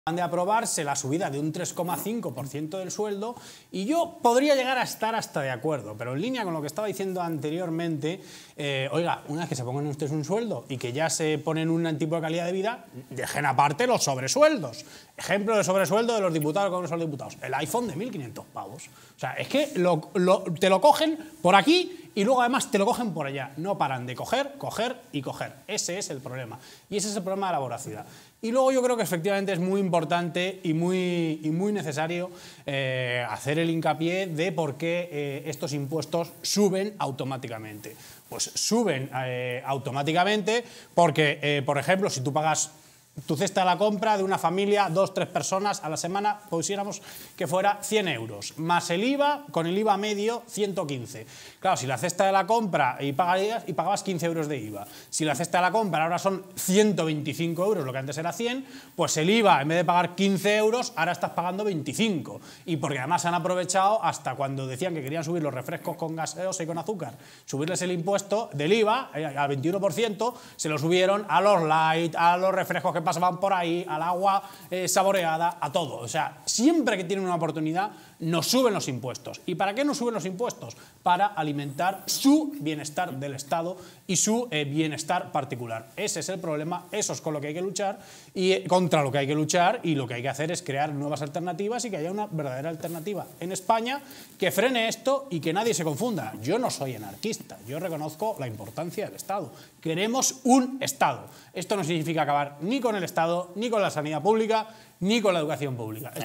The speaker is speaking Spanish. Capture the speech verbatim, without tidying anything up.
de aprobarse la subida de un tres coma cinco por ciento del sueldo y yo podría llegar a estar hasta de acuerdo, pero en línea con lo que estaba diciendo anteriormente, eh, oiga, una vez que se pongan ustedes un sueldo y que ya se ponen un tipo de calidad de vida, dejen aparte los sobresueldos. Ejemplo de sobresueldo de los diputados con los diputados, el iPhone de mil quinientos pavos. O sea, es que lo, lo, te lo cogen por aquí y luego además te lo cogen por allá. No paran de coger, coger y coger. Ese es el problema. Y ese es el problema de la voracidad. Y luego yo creo que efectivamente es muy importante y muy, y muy necesario eh, hacer el hincapié de por qué eh, estos impuestos suben automáticamente. Pues suben eh, automáticamente porque, eh, por ejemplo, si tú pagas tu cesta de la compra de una familia, dos, tres personas a la semana, pusiéramos que fuera cien euros, más el I V A, con el I V A medio, ciento quince. Claro, si la cesta de la compra y pagabas, y pagabas quince euros de I V A, si la cesta de la compra ahora son ciento veinticinco euros, lo que antes era cien, pues el I V A, en vez de pagar quince euros, ahora estás pagando veinticinco. Y porque además han aprovechado hasta cuando decían que querían subir los refrescos con gaseosa y con azúcar, subirles el impuesto del I V A al veintiuno por ciento, se lo subieron a los light, a los refrescos que pasaban por ahí, al agua eh, saboreada, a todo. O sea, siempre que tienen una oportunidad, nos suben los impuestos. ¿Y para qué nos suben los impuestos? Para alimentar su bienestar del Estado y su eh, bienestar particular. Ese es el problema, eso es con lo que hay que luchar y eh, contra lo que hay que luchar, y lo que hay que hacer es crear nuevas alternativas y que haya una verdadera alternativa en España que frene esto y que nadie se confunda. Yo no soy anarquista, yo reconozco la importancia del Estado. Queremos un Estado. Esto no significa acabar ni con el Estado, ni con la sanidad pública, ni con la educación pública.